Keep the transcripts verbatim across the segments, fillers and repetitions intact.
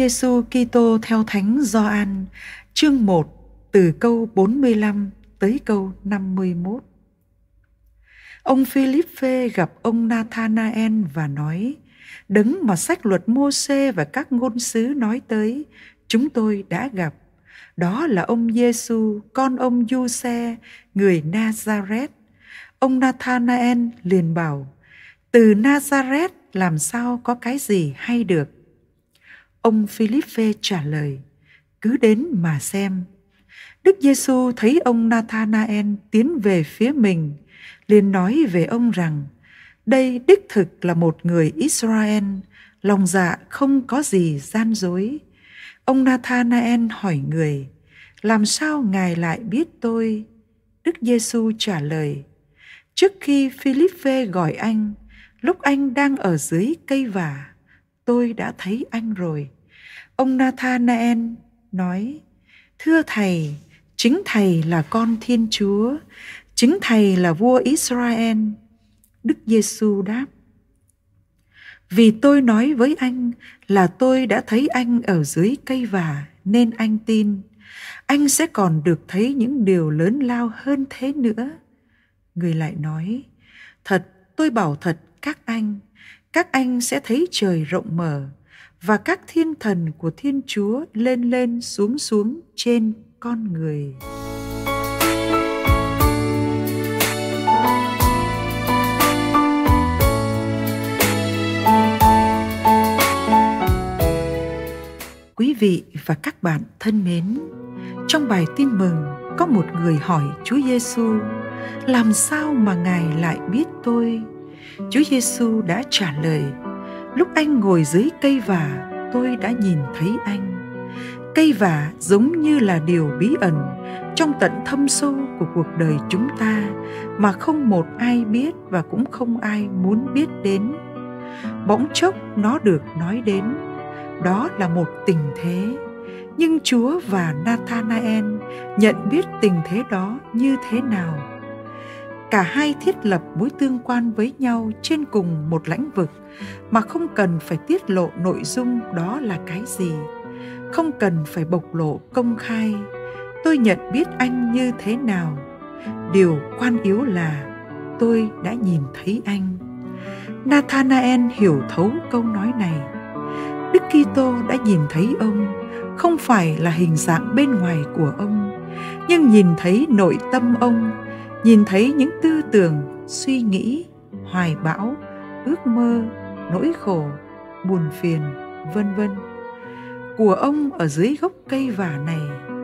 Giêsu Kitô theo Thánh Gioan, chương một, từ câu bốn mươi lăm tới câu năm mươi mốt. Ông Philippe gặp ông Nathanael và nói: Đấng mà sách luật Mô-sê và các ngôn sứ nói tới, chúng tôi đã gặp. Đó là ông Giêsu, con ông Giuse, người Nazareth. Ông Nathanael liền bảo: Từ Nazareth làm sao có cái gì hay được? Ông Philippe trả lời: Cứ đến mà xem. Đức Giêsu thấy ông Nathanael tiến về phía mình, liền nói về ông rằng: Đây đích thực là một người Israel, lòng dạ không có gì gian dối. Ông Nathanael hỏi người: Làm sao ngài lại biết tôi? Đức Giêsu trả lời: Trước khi Philippe gọi anh, lúc anh đang ở dưới cây vả, tôi đã thấy anh rồi. Ông Nathanael nói: Thưa Thầy, chính Thầy là con Thiên Chúa, chính Thầy là vua Israel. Đức Giêsu đáp: Vì tôi nói với anh là tôi đã thấy anh ở dưới cây vả nên anh tin. Anh sẽ còn được thấy những điều lớn lao hơn thế nữa. Người lại nói: Thật, tôi bảo thật các anh, các anh sẽ thấy trời rộng mở và các thiên thần của Thiên Chúa lên lên xuống xuống trên con người. Quý vị và các bạn thân mến, trong bài tin mừng có một người hỏi Chúa Giêsu: Làm sao mà Ngài lại biết tôi? Chúa Giêsu đã trả lời: Lúc anh ngồi dưới cây vả, tôi đã nhìn thấy anh. Cây vả giống như là điều bí ẩn trong tận thâm sâu của cuộc đời chúng ta mà không một ai biết và cũng không ai muốn biết đến. Bỗng chốc nó được nói đến. Đó là một tình thế. Nhưng Chúa và Nathanael nhận biết tình thế đó như thế nào. Cả hai thiết lập mối tương quan với nhau trên cùng một lĩnh vực mà không cần phải tiết lộ nội dung đó là cái gì, không cần phải bộc lộ công khai. Tôi nhận biết anh như thế nào. Điều quan yếu là tôi đã nhìn thấy anh. Nathanael hiểu thấu câu nói này. Đức Kitô đã nhìn thấy ông, không phải là hình dạng bên ngoài của ông, nhưng nhìn thấy nội tâm ông, nhìn thấy những tư tưởng, suy nghĩ, hoài bão, ước mơ, nỗi khổ, buồn phiền, vân vân của ông ở dưới gốc cây vả này.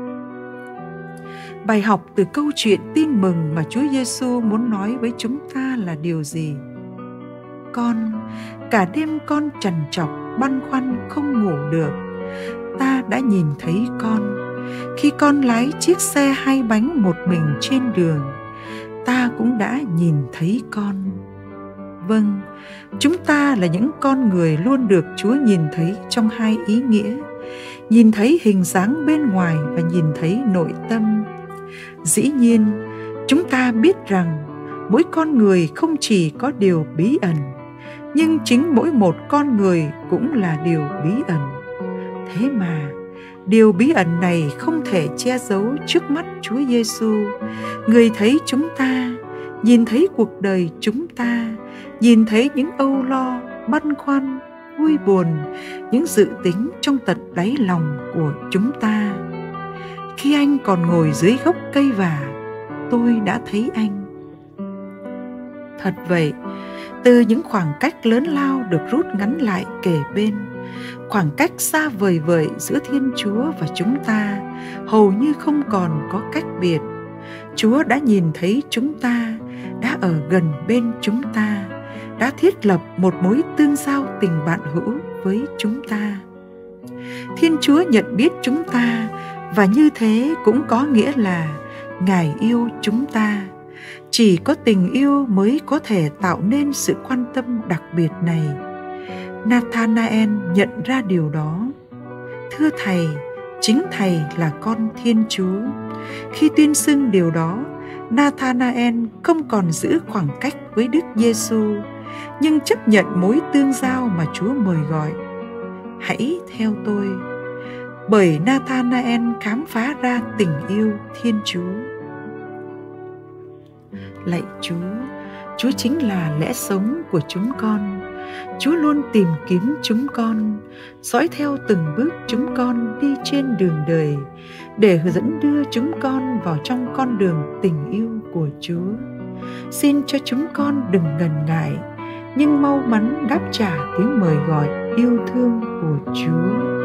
Bài học từ câu chuyện tin mừng mà Chúa Giêsu muốn nói với chúng ta là điều gì? Con, cả đêm con trằn trọc, băn khoăn không ngủ được. Ta đã nhìn thấy con khi con lái chiếc xe hai bánh một mình trên đường. Ta cũng đã nhìn thấy con. Vâng, chúng ta là những con người luôn được Chúa nhìn thấy trong hai ý nghĩa: nhìn thấy hình dáng bên ngoài và nhìn thấy nội tâm. Dĩ nhiên, chúng ta biết rằng mỗi con người không chỉ có điều bí ẩn, nhưng chính mỗi một con người cũng là điều bí ẩn. Thế mà, điều bí ẩn này không thể che giấu trước mắt Chúa Giêsu. Người thấy chúng ta, nhìn thấy cuộc đời chúng ta, nhìn thấy những âu lo, băn khoăn, vui buồn, những dự tính trong tận đáy lòng của chúng ta. Khi anh còn ngồi dưới gốc cây vả, tôi đã thấy anh. Thật vậy, từ những khoảng cách lớn lao được rút ngắn lại kề bên, khoảng cách xa vời vợi giữa Thiên Chúa và chúng ta hầu như không còn có cách biệt. Chúa đã nhìn thấy chúng ta, đã ở gần bên chúng ta, đã thiết lập một mối tương giao tình bạn hữu với chúng ta. Thiên Chúa nhận biết chúng ta, và như thế cũng có nghĩa là Ngài yêu chúng ta. Chỉ có tình yêu mới có thể tạo nên sự quan tâm đặc biệt này. Nathanael nhận ra điều đó. Thưa Thầy, chính Thầy là con Thiên Chúa. Khi tuyên xưng điều đó, Nathanael không còn giữ khoảng cách với Đức Giêsu, nhưng chấp nhận mối tương giao mà Chúa mời gọi. Hãy theo tôi. bởi Nathanael khám phá ra tình yêu Thiên Chúa. Lạy Chúa, Chúa chính là lẽ sống của chúng con. Chúa luôn tìm kiếm chúng con, dõi theo từng bước chúng con đi trên đường đời, để dẫn đưa chúng con vào trong con đường tình yêu của Chúa. Xin cho chúng con đừng ngần ngại, nhưng mau mắn đáp trả tiếng mời gọi yêu thương của Chúa.